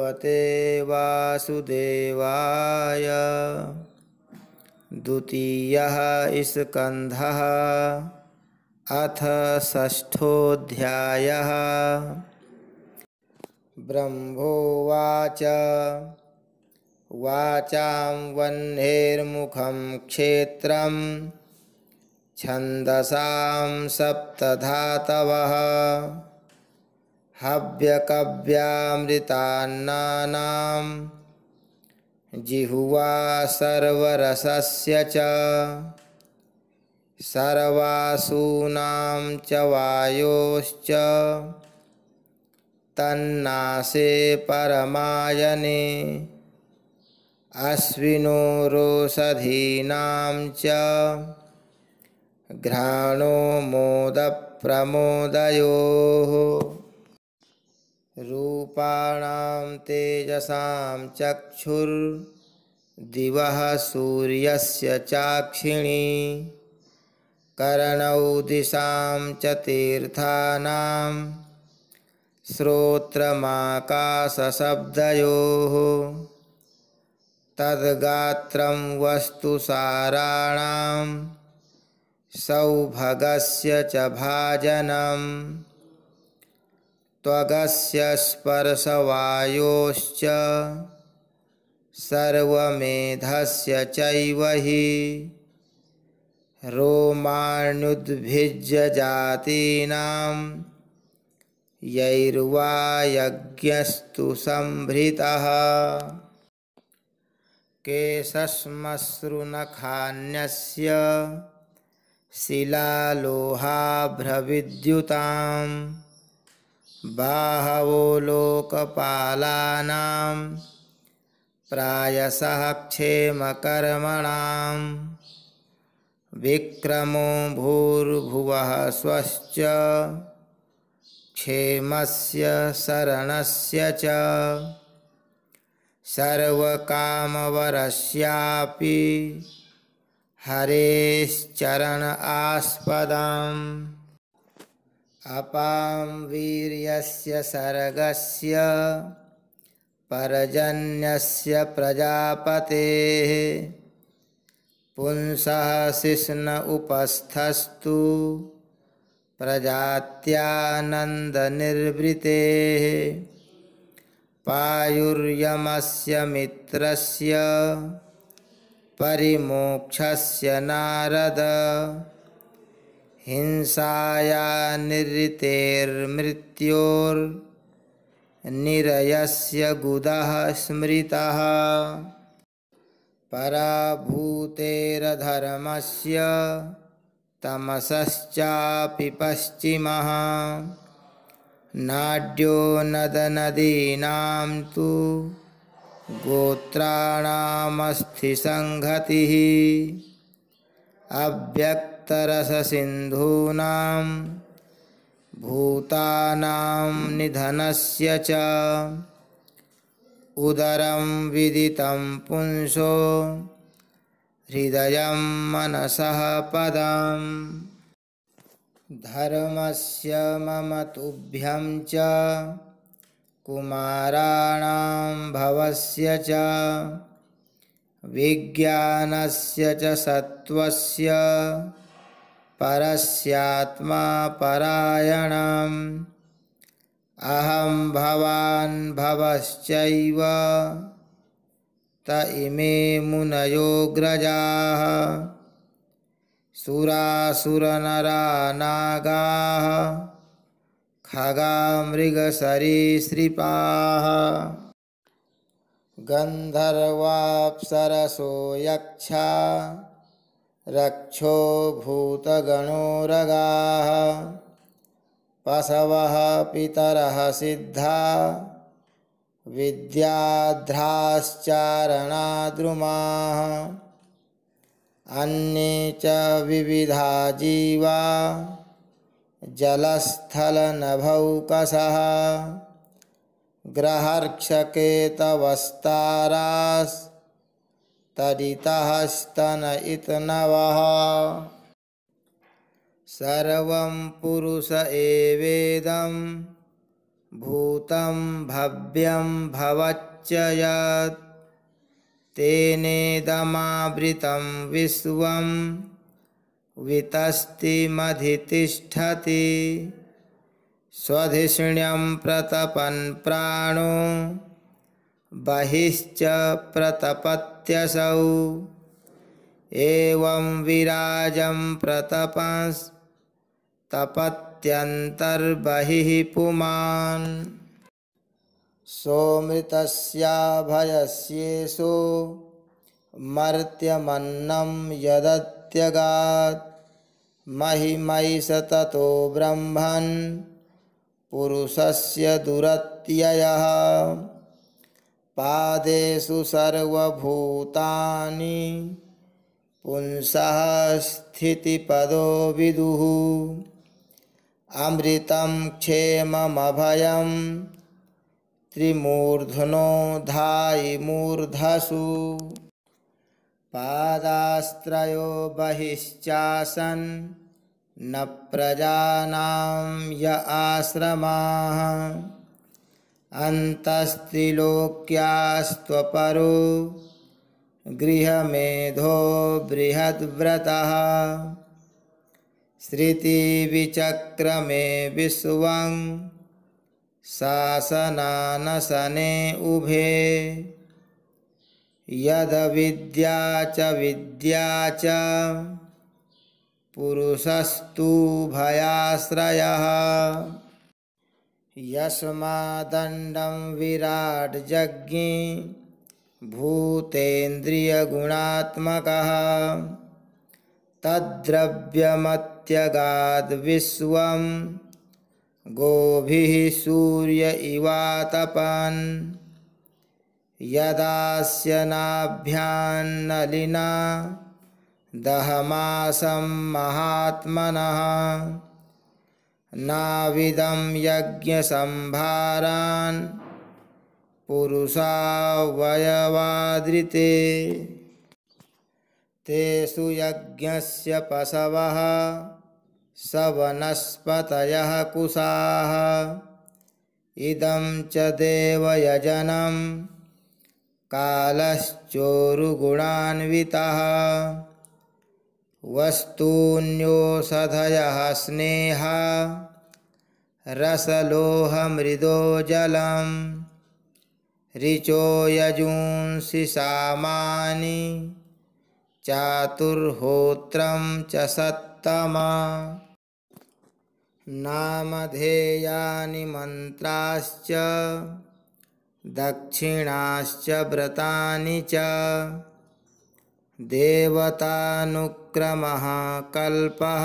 भगवते वासुदेवाय। द्वितीयः स्कन्धः अथ षष्ठोऽध्यायः। ब्रह्मोवाच वाचां वह्नेर्मुखं क्षेत्रं छन्दसां सप्तधातवः हव्यकव्यामृतान्नानां जिह्वा सर्वरसस्य च सर्वासूनां च वायोश्च तन्नासे परमायने अश्विनो रोषधीनां च घ्राणो मोदप्रमोदयोः रूपाणां तेजसां चक्षुर्दिवः सूर्यस्य चाक्षिणी कर्णौ दिशां च तीर्थानां श्रोत्रमाकाशशब्दयोः तद्गात्रं वस्तु साराणां सौभगस्य च भाजनम् त्वगस्य स्पर्शवायोश्च सर्वमेधस्य चैव हि रोमाण्युद्भिज्य जातीनां यैर्वा यज्ञस्तु संभृतः केशश्मश्रुनखान्यस्य शिलालोहाभ्रविद्युतां बाहवो लोकपालानां प्रायशः क्षेमकर्मणां विक्रमो भूर्भुवः स्वश्च क्षेमस्य शरणस्य च सर्वकामवरस्यापि हरेश्चरण आस्पदम् अपां वीर्यस्य सर्गस्य पर्जन्यस्य प्रजापतेः पुंसः शिश्न उपस्थस्तु प्रजात्यानन्दनिर्वृतेः पायुर्यमस्य मित्रस्य परिमोक्षस्य नारद हिंसाया निरृतेर्मृत्योर्निरयस्य गुदः स्मृतः पराभूतेरधर्मस्य तमसश्चापि पश्चिमः नाड्यो नदनदीनां तु गोत्राणामस्थिसंहतिः अव्यक्तरससिन्धूनां भूतानां निधनस्य च उदरं विदितं पुंसो हृदयं मनसः पदम् धर्मस्य मम तुभ्यं च कुमाराणां भवस्य च विज्ञानस्य च सत्त्वस्य परस्यात्मा परायणम् अहं भवान् भवश्चैव त इमे मुनयोऽग्रजाः सुरासुरनरा नागाः खगामृगसरीसृपाः गन्धर्वाप्सरसो यक्षा रक्षो भूतगणोरगाः पशवः पितरः सिद्धा विद्याध्राश्चारणाद्रुमाः अन्ये च विविधा जीवा जलस्थलनभौकसः ग्रहर्क्षकेतवस्तारास्तदितः स्तनयितनवः सर्वं पुरुष एवेदं भूतं भव्यं भवच्च यत् तेनेदमावृतं विश्वं वितस्तिमधितिष्ठति स्वधिष्ण्यं प्रतपन् प्राणो बहिश्च प्रतपत्यसौ एवं विराजं प्रतपस्तपत्यन्तर्बहिः पुमान् सोमृतस्याभयस्येषो मर्त्यमन्नं यदत्यगात् महिमैष ततो ब्रह्मन् पुरुषस्य दुरत्ययः पादेषु सर्वभूतानि पुंसः स्थितिपदो विदुः अमृतं क्षेममभयं त्रिमूर्ध्नो धायि मूर्धसु पादास्त्रयो बहिश्चासन् न प्रजानां य आश्रमाः अन्तस्त्रिलोक्यास्त्वपरो गृहमेधो बृहद्व्रतः श्रुतिविचक्रमे विश्वं शासनानशने उभे यदविद्या च विद्या च पुरुषस्तु भयाश्रयः यस्मादण्डं विराट् जज्ञे भूतेन्द्रियगुणात्मकः तद्द्रव्यमत्यगाद् विश्वं गोभिः सूर्य इवातपन् यदास्य नाभ्यान्नलिना दहमासं महात्मनः नाविदं यज्ञसंभारान् पुरुषावयवादृते तेषु यज्ञस्य पशवः सवनस्पतयः कुशाः इदं च देवयजनं कालश्चोरुगुणान्वितः वस्तून्योषधयः स्नेहा रसलोहमृदो जलं ऋचो यजूंसि सामानि चातुर्होत्रं च सत्तमा नामधेयानि मन्त्राश्च दक्षिणाश्च व्रतानि च देवतानुक्रमः कल्पः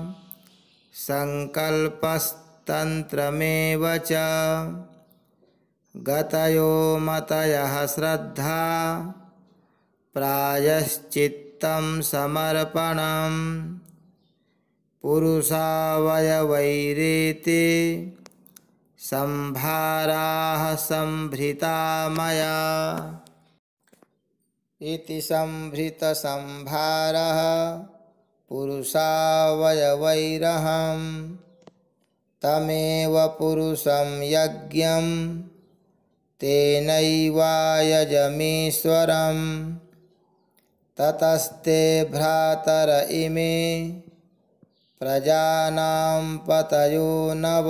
संकल्पस्तन्त्रमेव च गतयो मतयः श्रद्धा प्रायश्चित्तं समर्पणम् पुरुषावयवैरेते संभाराः संभृता मया इति संभृतसंभारः पुरुषावयवैरहं तमेव पुरुषं यज्ञं तेनैवायजमीश्वरम् ततस्ते भ्रातर इमे प्रजानां पतयो नव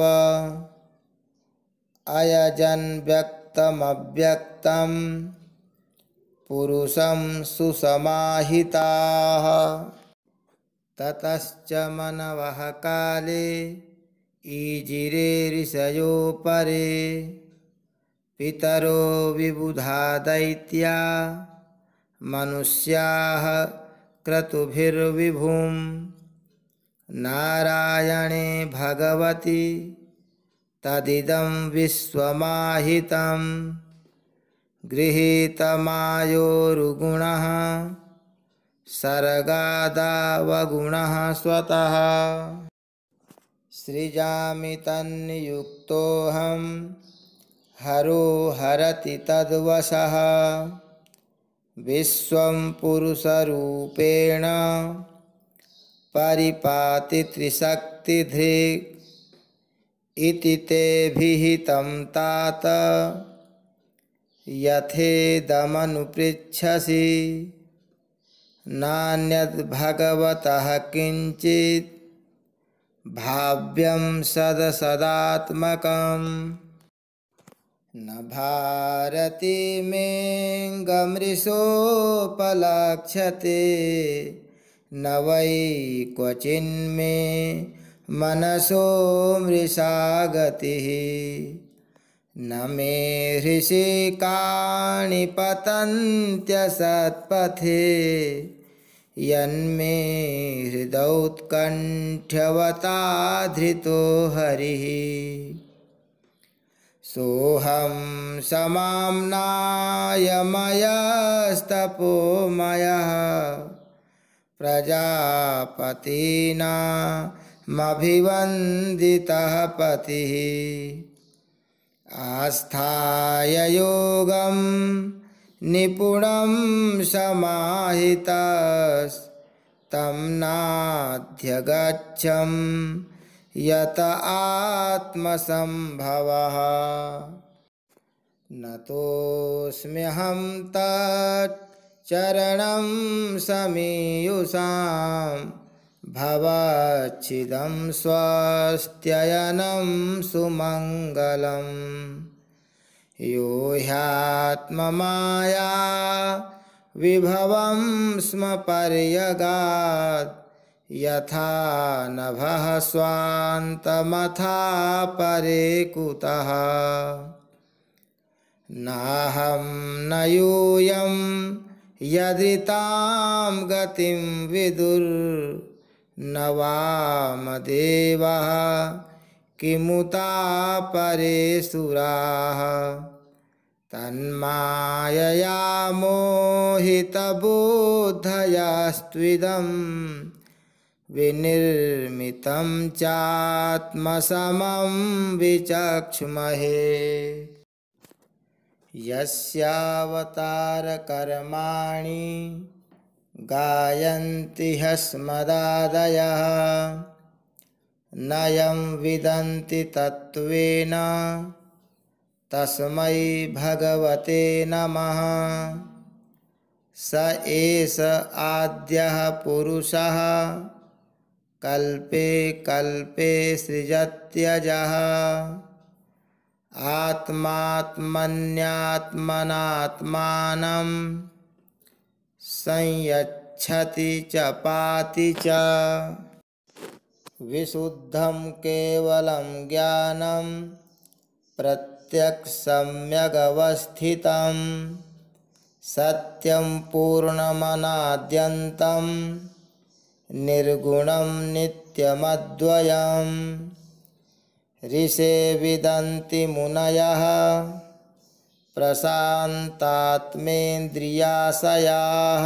अयजन् व्यक्तमव्यक्तं पुरुषं सुसमाहिताः ततश्च मनवः काले ईजिरे ऋषयो परे पितरो विबुधा दैत्या मनुष्याः क्रतुभिर्विभुं नारायणे भगवति तदिदं विश्वमाहितं गृहीतमायोरुगुणः सर्गादावगुणः स्वतः सृजामि तन्नियुक्तोऽहं हरो हरति तद्वशः विश्वं पुरुषरूपेण परिपाति त्रिशक्तिधृक् इति ते विहितं तात यथेदमनुपृच्छसि नान्यद्भगवतः किञ्चित् भाव्यं सदसदात्मकम् न भारती मे गमृषोपलक्ष्यते न वै क्वचिन्मे मनसो मृषा गतिः न मे हृषिकाणि पतन्त्यसत्पथे यन्मे हृदौत्कण्ठ्यवता धृतो हरिः सोऽहं समाम्नायमयस्तपोमयः प्रजापतीनामभिवन्दितः पतिः आस्थाय योगं निपुणं समाहितस्तं नाध्यगच्छं यत आत्मसम्भवः नतोऽस्म्यहं तच्चरणं समीयुषां भवच्छिदं स्वस्त्ययनं सुमङ्गलम् यो ह्यात्ममाया विभवं स्म पर्यगात् यथा नभः स्वान्तमथा परे कुतः नाहं न यूयं यदृतां गतिं विदुर्न वामदेवः किमुता परे सुराः तन्मायया मोहितबुद्धयस्त्विदं विनिर्मितं चात्मसमं विचक्ष्महे यस्यावतारकर्माणि गायन्ति ह्यस्मदादयः नयं विदन्ति तत्त्वेन तस्मै भगवते नमः स एष आद्यः पुरुषः कल्पे कल्पे सृजत्यजः आत्मात्मन्यात्मनात्मानं संयच्छति च पाति च विशुद्धं केवलं ज्ञानं प्रत्यक्षसम्यगवस्थितं सत्यं पूर्णमनाद्यन्तं निर्गुणं नित्यमद्वयम् ऋषे विदन्ति मुनयः प्रशान्तात्मेन्द्रियाशयाः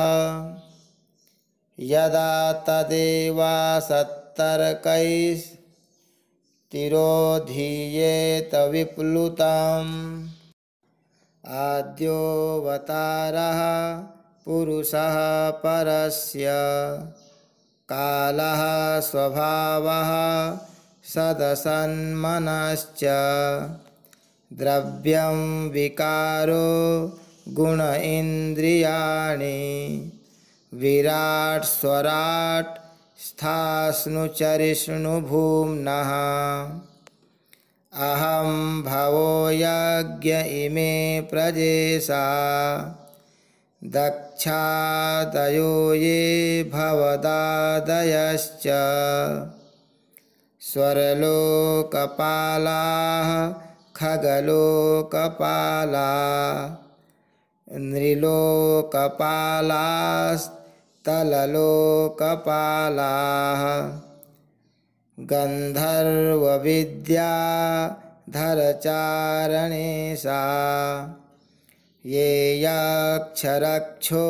यदा तदेवासत्तर्कैस्तिरोधीयेत विप्लुतम् आद्योऽवतारः पुरुषः परस्य कालः स्वभावः सदसन्मनश्च द्रव्यं विकारो गुण इन्द्रियाणि विराट् स्वराट् स्थास्नुचरिष्णुभूम्नः अहं भवो यज्ञ इमे प्रजेशा दक्षादयो ये भवदादयश्च स्वर्लोकपालाः खगलोकपालाः नृलोकपालास्तललोकपालाः गन्धर्वविद्याधरचारणेशा ये यक्षरक्षो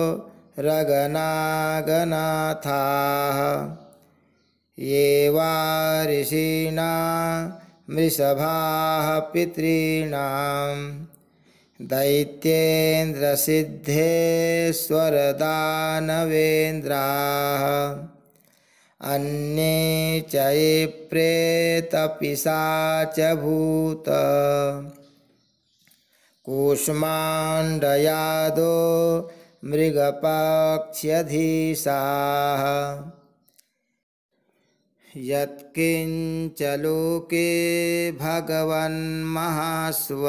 रगनागनाथाः ये वा ऋषीणां मृषभाः पितॄणां दैत्येन्द्रसिद्धेश्वरदानवेन्द्राः अन्ये च ये प्रेतपिशाचभूत कूष्माण्डयादो मृगपक्ष्यधीशाः यत्किञ्च लोके भगवन्महास्व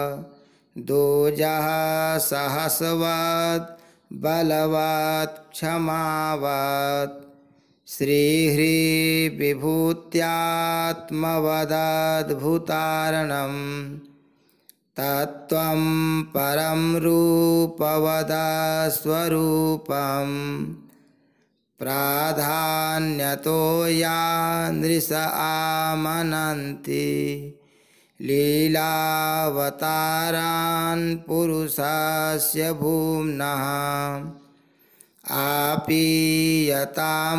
दोजः सहस्वत् बलवत् क्षमावत् श्रीह्रीविभूत्यात्मवदद्भुतारणं तत्त्वं परं रूपवदस्वरूपम् प्राधान्यतो या नृष आमनन्ति लीलावतारान् पुरुषस्य भूम्नः आपीयतां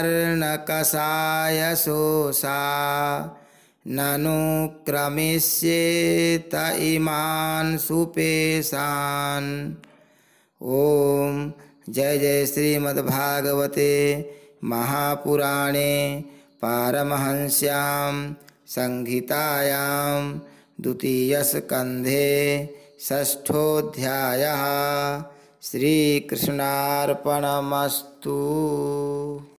कर्णकषायशोषा ननु क्रमिष्येत इमान् सुपेशान्। ओम जय जय श्रीमद्भागवते महापुराणे पारमहंस्यां संहितायां द्वितीयस्कन्धे षष्ठोऽध्यायः। श्रीकृष्णार्पणमस्तु।